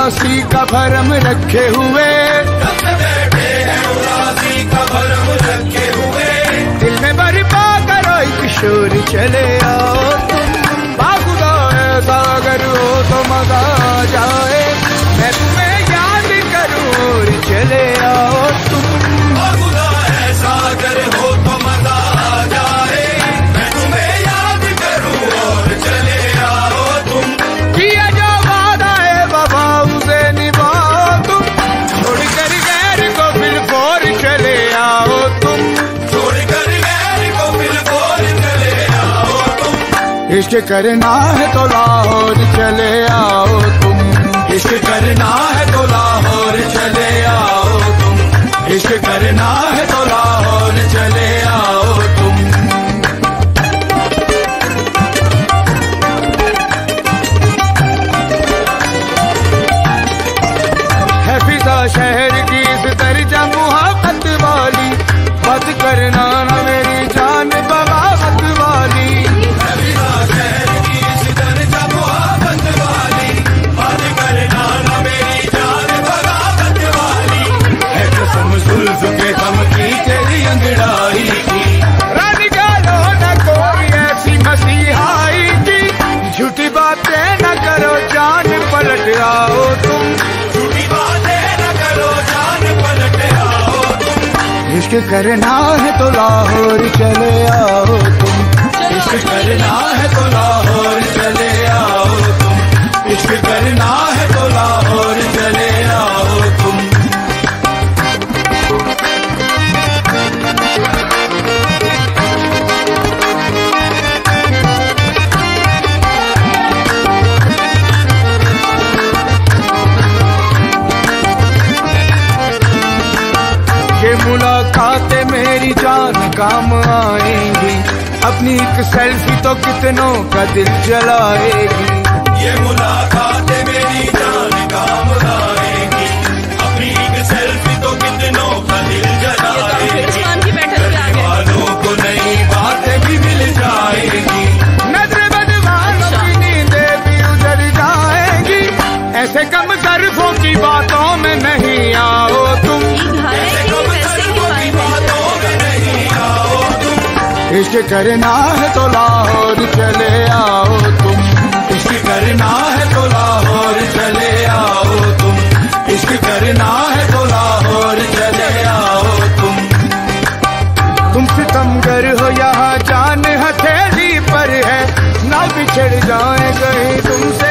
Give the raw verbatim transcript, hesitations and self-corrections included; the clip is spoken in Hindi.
उदासी का भरम रखे हुए, जब से बैठे हैं उदासी का भरम रखे हुए। दिल में बर्पा करो एक शोर, चले आओ तुम। बाखुदा ऐसा अगर हो तो मजा आ जाए, मैं तुम्हें याद करूं और चले आओ तुम। बाखुदा ऐसा अगर हो तो मजा आ जाए, मैं तुम्हें याद करूं और चले आओ तुम। किया जो वादा है बाबा उसे निभाओ तुम, छोड़कर गैर को फिर फोर चले आओ तुम। छोड़कर गैर को फिर फोर चले आओ तुम। इश्क करना है तो लाहौर चले आओ तुम। इश्क करना है तो लाहौर चले आओ तुम। इश्क करना है तो लाहौर चले आओ तुम। है फिजा शहर की इस दर्जा मुहब्बत वाली, बात करना ना मेरी जान बगावत वाली। है फिजा शहर की इस दर्जा मुहब्बत वाली, बात करना ना मेरी जान बगावत वाली। है कसम जुल्फ के दम की तेरी अंगड़ाई की, रानी गालो न कोई ऐसी मसीहाई की, झूठी बातें न करो जान पलट आओ तुम। झूठी बातें न करो जान पलट आओ तुम। इश्क करना है तो लाहौर चले आओ तुम। इश्क करना है तो लाहौर चले आओ तुम। इश्क करना है तो लाहौर चले आओ तुम। ये मुलाकातें मेरी जान काम आएंगी, अपनी एक सेल्फी तो कितनों का दिल जलाएगी। ये मुलाकातें मेरी जान काम आएगी, अपनी एक सेल्फी तो कितनों का दिल जलाएगी। करने वालों को नई बातें भी मिल जाएगी, नजर बदवालों की नींदें भी उजड़ जाएगी। ऐसे कम तरफों की बातों में नहीं आओ तुम। इश्क करना है तो लाहौर चले आओ तुम। इश्क करना है तो लाहौर चले आओ तुम। इश्क करना है तो लाहौर चले आओ तुम। तुम सितमगर हो यहाँ जान हथेली पर है, ना बिछड़ जाए कहीं तुमसे